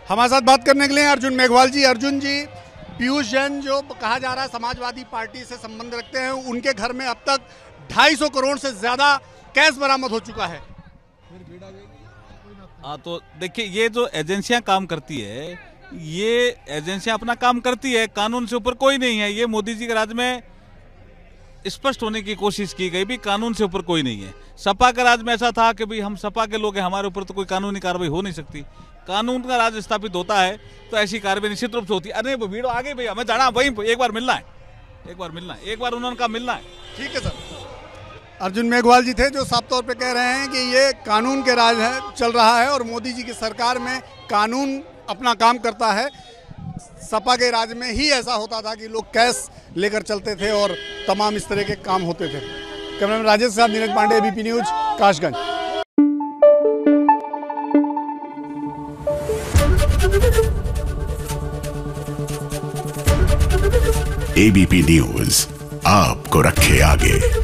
हमारे साथ बात करने के लिए अर्जुन मेघवाल जी। अर्जुन जी, पीयूष जैन जो कहा जा रहा है समाजवादी पार्टी से संबंध रखते हैं, उनके घर में अब तक 250 करोड़ से ज्यादा कैश बरामद हो चुका है। तो देखिए, ये जो एजेंसियां काम करती है, ये एजेंसियां अपना काम करती है, कानून से ऊपर कोई नहीं है। ये मोदी जी के राज में स्पष्ट होने की कोशिश की गई भी कानून से ऊपर कोई नहीं है। सपा के राज में ऐसा था कि भाई हम सपा के लोग हैं, हमारे ऊपर तो कोई कानूनी कार्रवाई हो नहीं सकती। कानून का राज स्थापित होता है तो ऐसी कार्रवाई निश्चित रूप से होती है। अरे भीड़ आगे भाई, हमें जाना वहीं, एक बार मिलना है, एक बार उन्होंने कहा मिलना है। ठीक है सर। अर्जुन मेघवाल जी थे जो साफ तौर पे कह रहे हैं कि ये कानून के राज है, चल रहा है और मोदी जी की सरकार में कानून अपना काम करता है। सपा के राज में ही ऐसा होता था कि लोग कैश लेकर चलते थे और तमाम इस तरह के काम होते थे। कैमरामैन राजेश साहब, Neeraj Pandey, ABP news, Kasganj. ABP news आपको रखे आगे।